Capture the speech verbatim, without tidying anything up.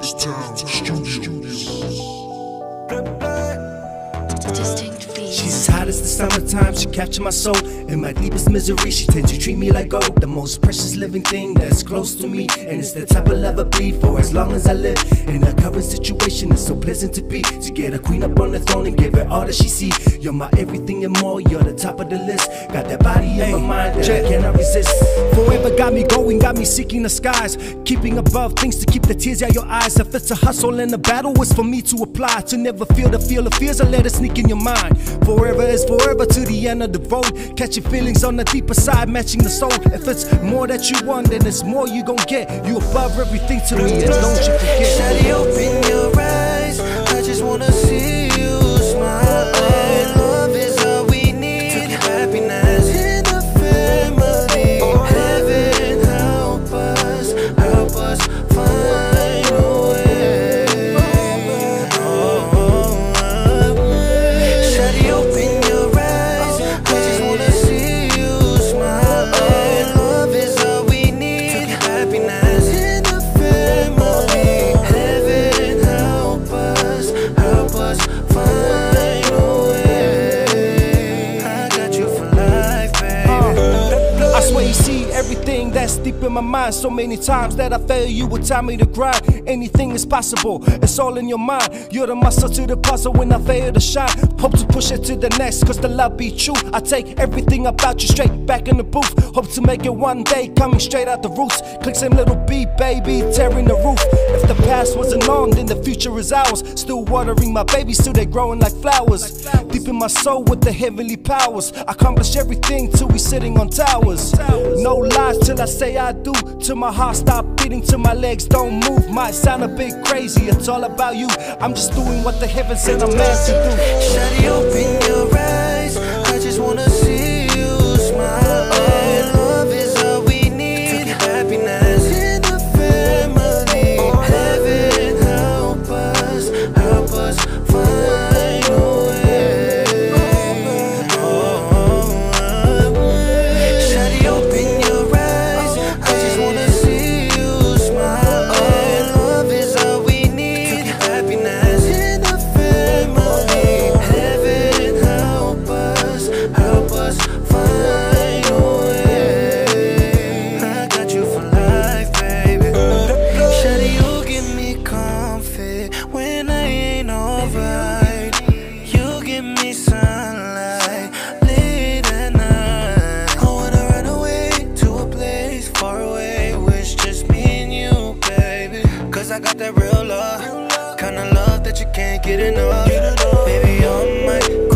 Town Studios. Distinct beats. She's hot as the summertime, she captured my soul. In my deepest misery, she tends to treat me like gold. The most precious living thing that's close to me. And it's the type of love I bleed for as long as I live. In her current situation, it's so pleasant to be. To get a queen up on the throne and give her all that she see. You're my everything and more, you're the top of the list. Got that body in my mind that I cannot resist. Forever got me going, got me seeking the skies. Keeping above things to keep the tears out your eyes. If it's a hustle and a battle, it's for me to apply. To never feel the feel of fears and let it sneak in your mind. Forever is forever to the end of the road. Catching feelings on the deeper side, matching the soul. If it's more that you want, then it's more you gon' get. You above everything to me, and don't you forget. Shawty, open your eyes, I just wanna see you smile. Love is all we need, happiness in the family. Heaven help us, help us find a way. Shawty, open your eyes, I just wanna see you smile. Love is all we need, happiness in the family. Heaven help us, help us find a way. I got you for life, baby. I swear you see everything that's deep in my mind. So many times that I fail, you would tell me to grind. Anything is possible, it's all in your mind. You're the muscle to the puzzle when I fail to shine. Hope to push it to the next, cause the love be true. I take everything about you straight back in the booth. Hope to make it one day, coming straight out the roots. Click some little beat, baby, tearing the roof. If the past wasn't on, then the future is ours. Still watering my babies till they growing like flowers. Deep in my soul with the heavenly powers. Accomplish everything till we sitting on towers. No lies till I say I do. Till my heart stop beating, till my legs don't move. Might sound a bit crazy, it's all about you. I'm just doing what the heavens said I'm meant to do. Shawty, open your eyes, I just wanna see you smile. Love is all we need, happiness in the family. Heaven help us, help us find a way. Shawty, open your eyes, I just wanna see you smile. Love is all we need, happiness in the family. Heaven help us, help us find a way. I got you for life, baby. Shawty, you give me comfort when I ain't alright. You give me sunlight late at night. I wanna run away to a place far away where it's just me and you, baby. Cause I got that real love, kind of love that you can't get enough. Baby, you're my